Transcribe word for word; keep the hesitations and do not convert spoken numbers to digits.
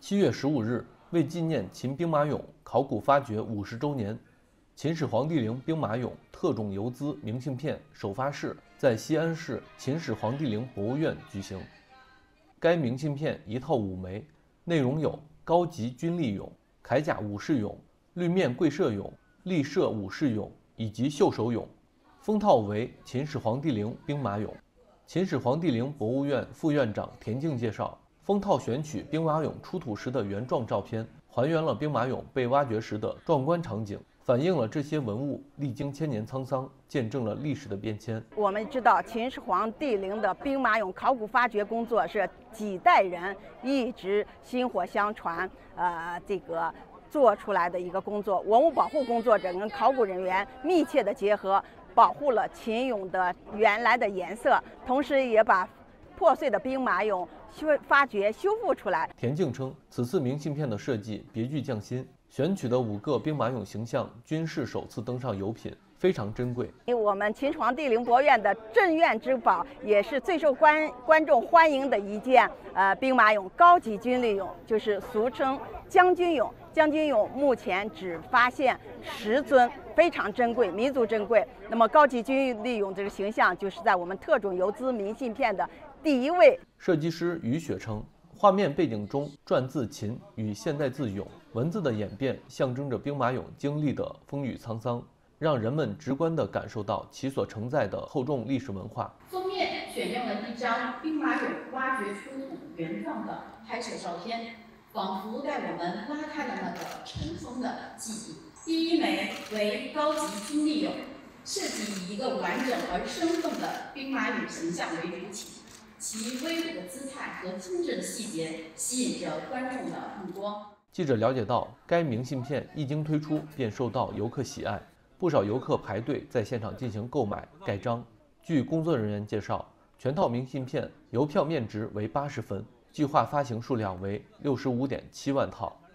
七月十五日，为纪念秦兵马俑考古发掘五十周年，秦始皇帝陵兵马俑特种邮资明信片首发式在西安市秦始皇帝陵博物院举行。该明信片一套五枚，内容有高级军力俑、铠甲武士俑、绿面跪射俑、立射武士俑以及袖手俑。封套为秦始皇帝陵兵马俑。秦始皇帝陵博物院副院长田径介绍，封套选取兵马俑出土时的原状照片，还原了兵马俑被挖掘时的壮观场景，反映了这些文物历经千年沧桑，见证了历史的变迁。 我们知道秦始皇帝陵的兵马俑考古发掘工作是几代人一直薪火相传，呃，这个做出来的一个工作。文物保护工作者跟考古人员密切的结合，保护了秦俑的原来的颜色，同时也把破碎的兵马俑修发掘修复出来。 田径称，此次明信片的设计别具匠心，选取的五个兵马俑形象均是首次登上油品，非常珍贵。 我们秦始皇帝陵博物院的镇院之宝，也是最受观观众欢迎的一件呃兵马俑，高级军力俑，就是俗称将军俑。将军俑目前只发现十尊，非常珍贵，弥足珍贵。那么高级军力俑这个形象，就是在我们特种邮资明信片的第一位。 设计师于雪称，画面背景中篆字秦与现代字俑，文字的演变象征着兵马俑经历的风雨沧桑，让人们直观地感受到其所承载的厚重历史文化。 封面选用了一张兵马俑挖掘出土原状的拍摄照片，仿佛带我们拉开了那个尘封的记忆。第一枚为高级军力俑，设计以一个完整而生动的兵马俑形象为主体，其威武的姿态和精致的细节吸引着观众的目光。 记者了解到，该明信片一经推出便受到游客喜爱，不少游客排队在现场进行购买盖章。据工作人员介绍，全套明信片邮票面值为八十分，计划发行数量为六十五点七万套。